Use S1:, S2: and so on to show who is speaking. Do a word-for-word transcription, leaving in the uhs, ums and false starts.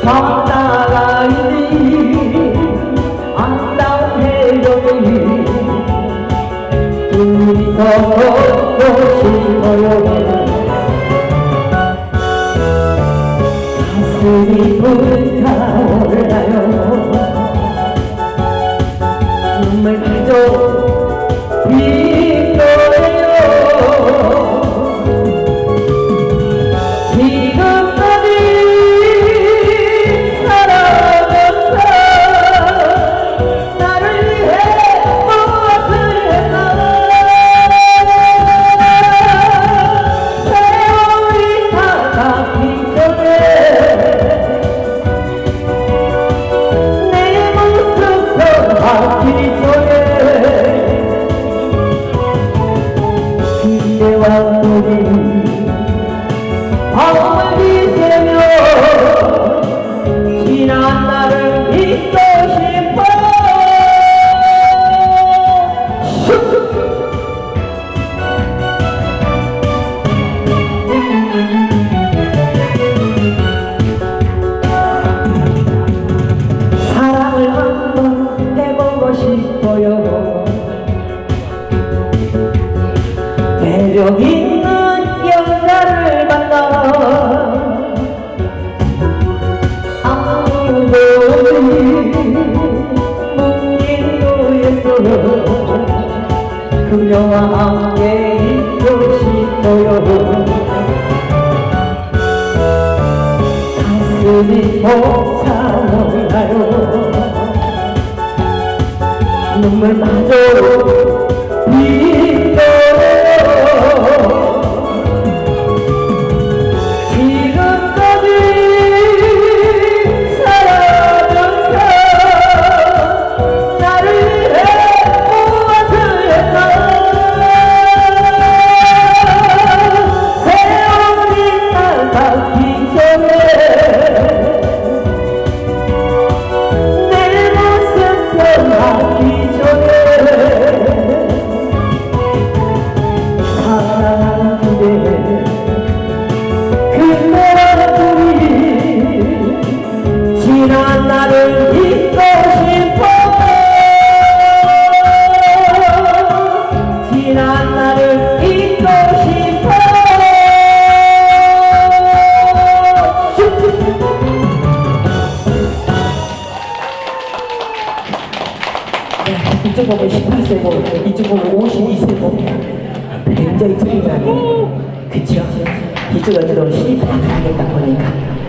S1: 바다가 있니 아름다운 해변이 둘이서 걷고 싶어요. 가슴이 불타올라요. 눈물 그저 빈 거예요. 지금까지 살아가면서 나를 위해 무엇을 했나. 세월이 다가기 전에 내 모습 변하기 전에 그대와 우리 밤을 비새며 지난 날을 잊고 싶어. 사랑을 한번 해보고 싶어요. 매력 있는 여자를 만나 아무도 없는 뭉긴 도에서 그녀와 함께 있고 싶어요. 가슴이 벅차올라요. 눈물마저 빈 거예요. 지금까지 살아가면서 나를 위해 무엇을 했나. 세월이 다가기 전에 내 모습 변하기 전에 사랑하는데 그대와 둘이 지난 날을 잊고 싶어. 지난 날을 잊고 싶어. 이쪽 보면 십팔 세고 이쪽 보면 오십이 세고 굉장히 틀리다니. 그쵸? 이쪽으로 들어오시니 다 가겠다 보니까